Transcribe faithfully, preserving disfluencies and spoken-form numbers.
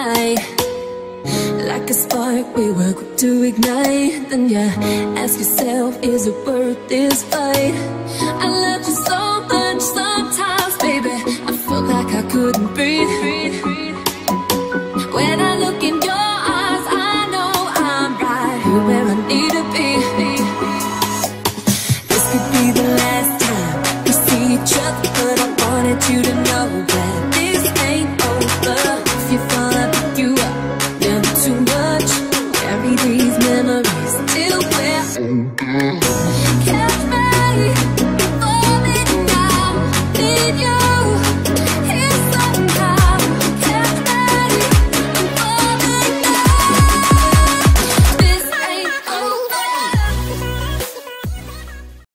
night. Like a spark, we were quick to ignite. Then you ask yourself, is it worth this fight? I love you so much sometimes, baby, I felt like I couldn't breathe. When I look in your eyes, I know I'm right here where I need to be. This could be the last time we see each other, but I wanted you to know that this ain't over. If you fall, I'll pick you up. Never too much, carry these memories till we're